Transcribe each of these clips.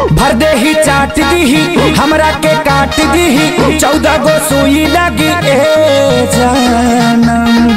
भर दे ही चाट दी हमरा के काट दी 14 गो सुई लगी ए जानम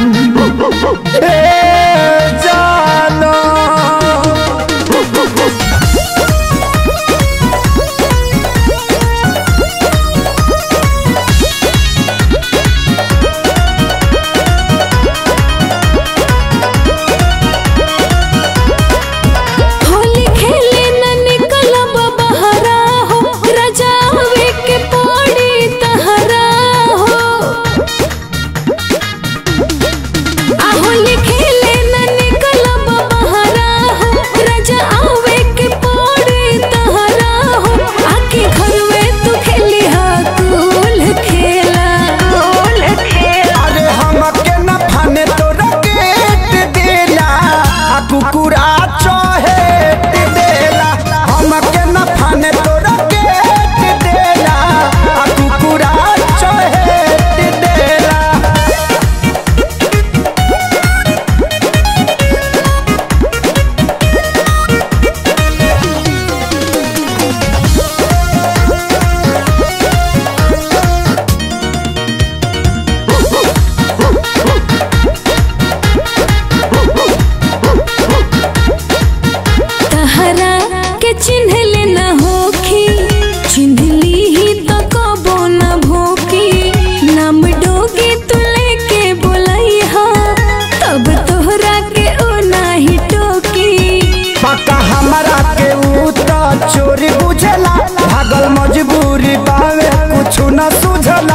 चोरी बुझला भागल मजबूरी पावे कुछ न सुझला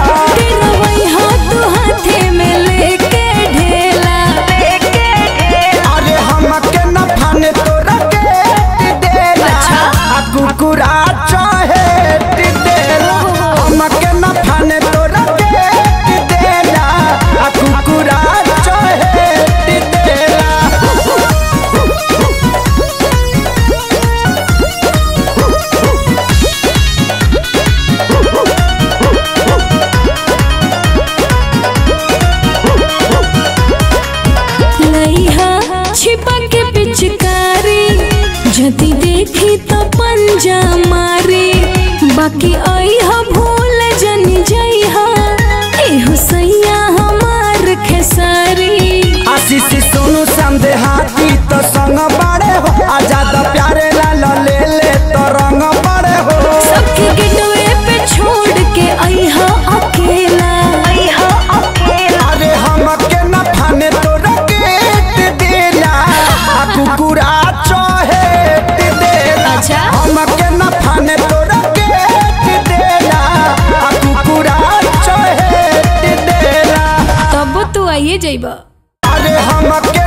तू हाथे में लेके ढेला अरे हमके न फाने तोरा के देला कुकुरा चाहे देला हमके न फाने तोरा के देला कुकुरा चाहे देला जदी देखी तो पंजा मारे बाकी आई हा भूल जन जाई हा एहो सैया हमार खेसारी आशीष सोनू संदे हाथी तो संग बड़े हो आजाद प्यारे लाल ले ले तो रंग बड़े हो सबके गेटवे पे छोड़ के आई हा अकेला अरे हमके न फाने तोरा के देला कुकुरा हमके न फाने तोरा के देला कुकुरा चाहे देला तब तू आइए जाइबा अरे हमके